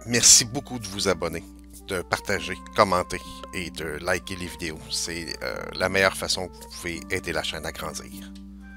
merci beaucoup de vous abonner, de partager, commenter et de liker les vidéos. C'est la meilleure façon que vous pouvez aider la chaîne à grandir.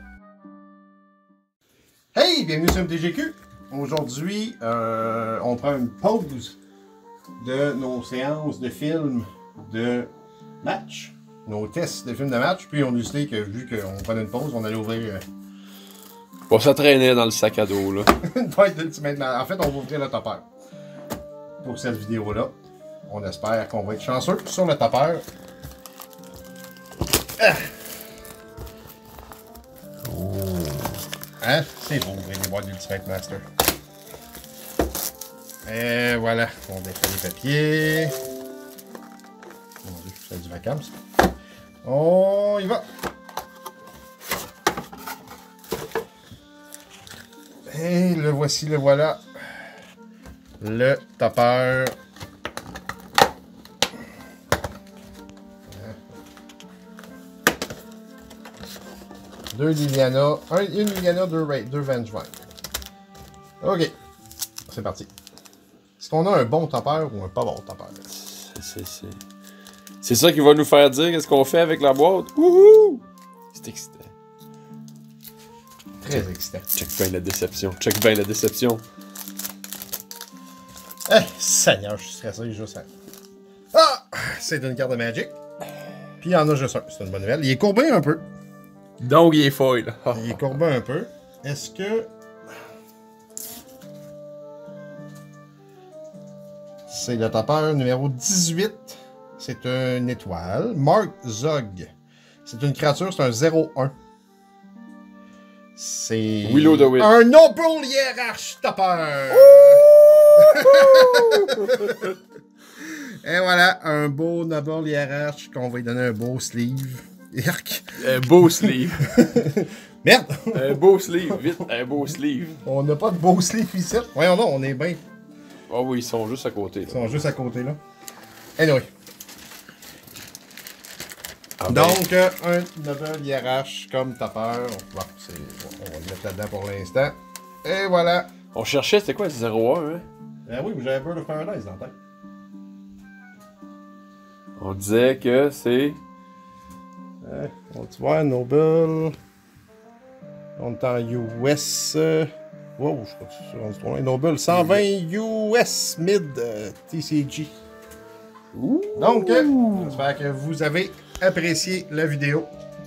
Hey, bienvenue sur MTGQ. Aujourd'hui, on prend une pause de nos séances de films de match, nos tests de films de match. Puis on a décidé que vu qu'on prenait une pause, on allait ouvrir Bon, ça traînait dans le sac à dos, là. une boîte d'Ultimate Master. En fait, on va ouvrir le topper pour cette vidéo-là. On espère qu'on va être chanceux sur le topper. Ah. Oh. Hein? C'est beau ouvrir les boîtes d'Ultimate Master. Et voilà, on défait les papiers. Mon Dieu, c'est du vacances. On y va! Et le voici, le voilà. Le topper. Deux Liliana. Une Liliana, deux Vengevine. Ok. C'est parti. Est-ce qu'on a un bon topper ou un pas bon topper? C'est ça qui va nous faire dire qu'est-ce qu'on fait avec la boîte. Wouhou! C'est excitant. Très excitant. Check bien la déception. Check bien la déception. Eh, Seigneur, je suis stressé juste à... Ah! C'est une carte de Magic. Puis il y en a juste un. C'est une bonne nouvelle. Il est courbé un peu. Donc, il est foil. Il est courbé un peu. Est-ce que... C'est le topper numéro 18. C'est une étoile. Mark Zog. C'est une créature, c'est un 0-1. C'est... Willow the Wisp. Un Noble Hierarch topper! Et voilà, un beau Noble Hierarch qu'on va lui donner un beau sleeve. Yark. Un beau sleeve. Merde! Un beau sleeve, vite, un beau sleeve. On n'a pas de beau sleeve ici. Voyons non, on est bien. Ah oui, ils sont juste à côté. Ils sont juste à côté là. Anyway. Ah ben. Donc, un Noble Hierarch comme topper. Bon, on va le mettre là-dedans pour l'instant. Et voilà. On cherchait, c'était quoi, le 0-1, hein? Ben oui, j'avais Bird of Paradise dans la tête. On disait que c'est... On va voir, Noble. On est en US. Wow, je crois que c'est rendu trop loin. Noble 120 US mid TCG. Ouh. Donc, j'espère que vous avez apprécié la vidéo.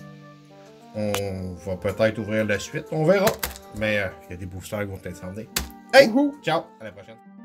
On va peut-être ouvrir la suite, on verra. Mais il y a des boosters qui vont peut-être s'en venir. Hey, ciao, à la prochaine.